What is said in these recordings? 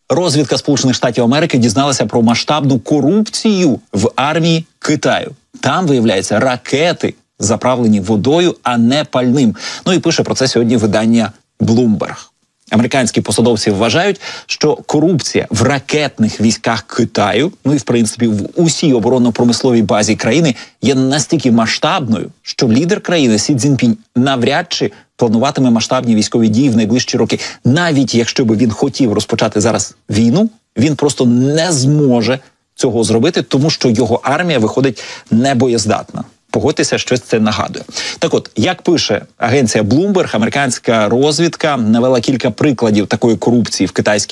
Розвідка Сполучених Штатів Америки дізналася про масштабну корупцію в армії Китаю. Там, виявляється, ракети заправлені водою, а не пальним. Ну і пише про це сьогодні видання Bloomberg. Американські посадовці вважають, що корупція в ракетних військах Китаю, ну і в принципі в усій оборонно-промисловій базі країни, є настільки масштабною, що лідер країни Сі Цзіньпінь навряд чи плануватиме масштабні військові дії в найближчі роки. Навіть якщо би він хотів розпочати зараз війну, він просто не зможе цього зробити, тому що його армія виходить небоєздатна. Погодьтеся, щось це нагадує. Так от, як пише агенція Bloomberg, американська розвідка навела кілька прикладів такої корупції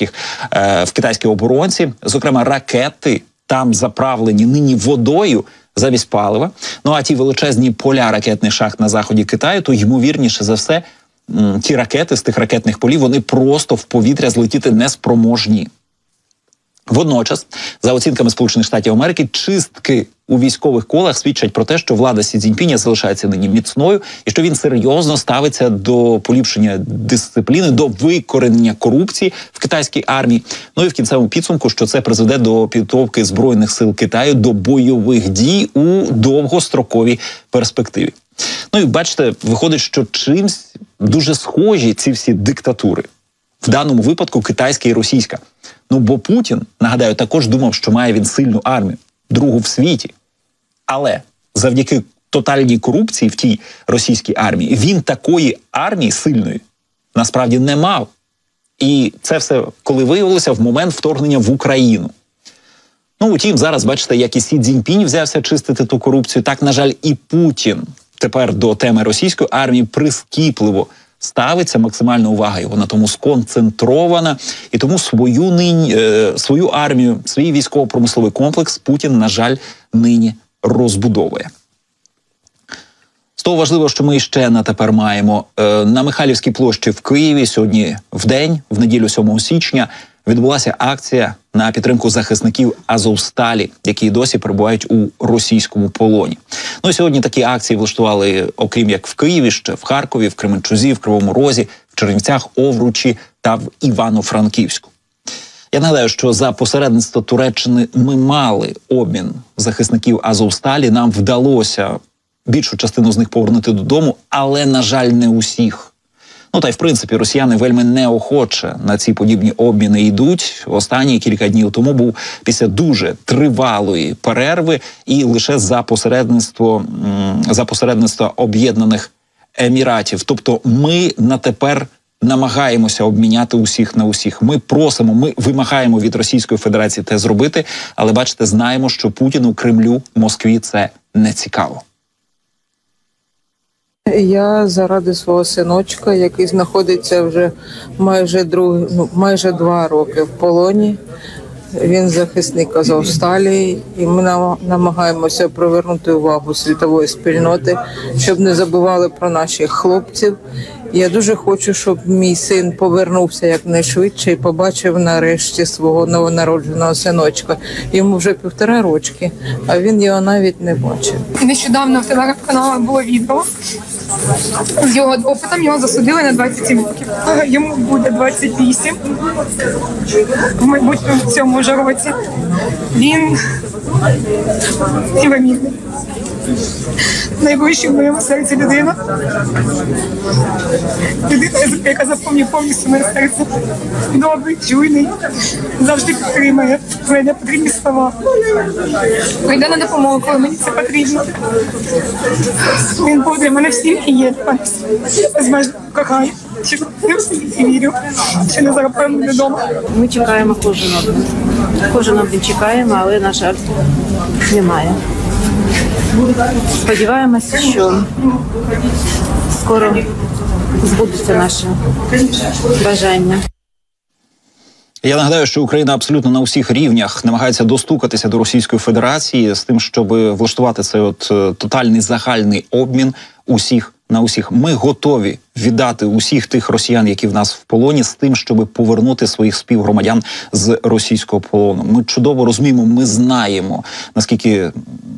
в китайській оборонці. Зокрема, ракети там заправлені нині водою замість палива. Ну а ті величезні поля ракетних шахт на заході Китаю, то ймовірніше за все, ті ракети з тих ракетних полів, вони просто в повітря злетіти не спроможні. Водночас, за оцінками Сполучених Штатів Америки, чистки у військових колах свідчать про те, що влада Сі Цзіньпіня залишається нині міцною і що він серйозно ставиться до поліпшення дисципліни, до викоренення корупції в китайській армії. Ну і в кінцевому підсумку, що це призведе до підготовки Збройних сил Китаю до бойових дій у довгостроковій перспективі. Ну і бачите, виходить, що чимсь дуже схожі ці всі диктатури. В даному випадку китайська і російська. Ну, бо Путін, нагадаю, також думав, що має він сильну армію, другу в світі. Але завдяки тотальній корупції в тій російській армії, він такої армії сильної насправді не мав. І це все, коли виявилося, в момент вторгнення в Україну. Ну, утім, зараз, бачите, як і Сі Цзіньпінь взявся чистити ту корупцію, так, на жаль, і Путін тепер до теми російської армії прискіпливо ставиться, максимальна увага його на тому сконцентрована, і тому свою армію, свій військово-промисловий комплекс Путін, на жаль, нині розбудовує. З того важливо, що ми ще на тепер маємо. На Михайлівській площі в Києві сьогодні вдень, в неділю 7 січня, відбулася акція на підтримку захисників Азовсталі, які досі перебувають у російському полоні. Ну і сьогодні такі акції влаштували, окрім як в Києві, ще в Харкові, в Кременчузі, в Кривому Розі, в Чернівцях, Овручі та в Івано-Франківську. Я нагадаю, що за посередництво Туреччини ми мали обмін захисників Азовсталі. Нам вдалося більшу частину з них повернути додому, але, на жаль, не усіх. Ну, та й, в принципі, росіяни вельми неохоче на ці подібні обміни йдуть. Останні кілька днів тому був після дуже тривалої перерви і лише за посередництва Об'єднаних Еміратів. Тобто ми на тепер намагаємося обміняти усіх на усіх. Ми просимо, ми вимагаємо від Російської Федерації те зробити, але, бачите, знаємо, що Путіну, Кремлю, Москві це не цікаво. Я заради свого синочка, який знаходиться вже майже 2 роки в полоні. Він захисник Азовсталі, і ми намагаємося привернути увагу світової спільноти, щоб не забували про наших хлопців. Я дуже хочу, щоб мій син повернувся якнайшвидше і побачив нарешті свого новонародженого синочка. Йому вже 1,5 роки, а він його навіть не бачив. Нещодавно в телеграм-каналах було відео. З його опитом його засудили на 27 років. Йому буде 28 в майбутньому в цьому ж році. Він інвалідний. Найближча в моєму серці людина. Людина, яка заповнює повністю моє серце. Добрий, чуйний, завжди підтримує. Мене потрібні слова. Прийде на допомогу, коли мені це потрібно. Він буде, мене всі і є. Безмежно кохаю. І вірю, що не зараз повернусь додому. Ми чекаємо кожен один. Кожен один чекаємо, але, на жаль, немає. Сподіваємося, що скоро збудуться наші бажання. Я нагадаю, що Україна абсолютно на усіх рівнях намагається достукатися до Російської Федерації з тим, щоб влаштувати цей тотальний загальний обмін усіх на усіх. Ми готові віддати усіх тих росіян, які в нас в полоні, з тим, щоб повернути своїх співгромадян з російського полону. Ми чудово розуміємо, ми знаємо, наскільки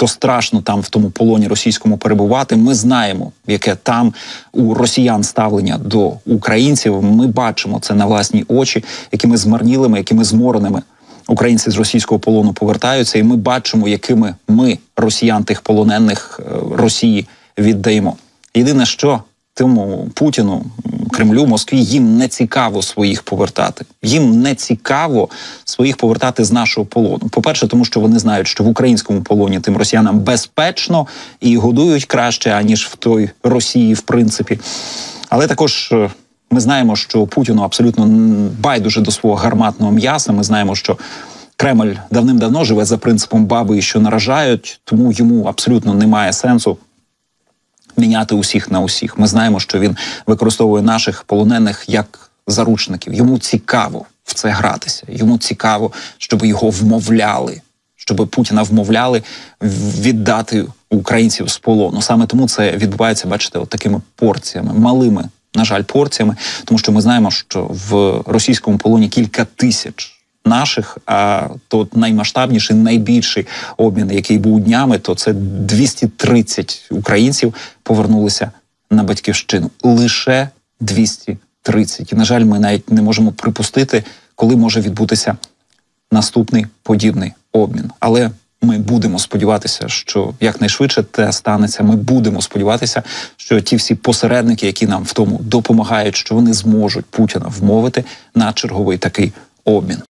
то страшно там в тому полоні російському перебувати. Ми знаємо, яке там у росіян ставлення до українців. Ми бачимо це на власні очі, якими змарнілими, якими змореними українці з російського полону повертаються. І ми бачимо, якими ми, росіян, тих полонених Росії, віддаємо. Єдине, що тому Путіну, Кремлю, Москві, їм не цікаво своїх повертати. Їм не цікаво своїх повертати з нашого полону. По-перше, тому що вони знають, що в українському полоні тим росіянам безпечно і годують краще, аніж в той Росії, в принципі. Але також ми знаємо, що Путіну абсолютно байдуже до свого гарматного м'яса. Ми знаємо, що Кремль давним-давно живе за принципом баби, що наражають, тому йому абсолютно немає сенсу міняти усіх на усіх. Ми знаємо, що він використовує наших полонених як заручників. Йому цікаво в це гратися. Йому цікаво, щоб його вмовляли, щоб Путіна вмовляли віддати українців з полону. Саме тому це відбувається, бачите, от такими порціями, малими, на жаль, порціями, тому що ми знаємо, що в російському полоні кілька тисяч наших, а то наймасштабніший, найбільший обмін, який був днями, то це 230 українців повернулися на батьківщину. Лише 230. І, на жаль, ми навіть не можемо припустити, коли може відбутися наступний подібний обмін. Але ми будемо сподіватися, що якнайшвидше те станеться. Ми будемо сподіватися, що ті всі посередники, які нам в тому допомагають, що вони зможуть Путіна вмовити на черговий такий обмін.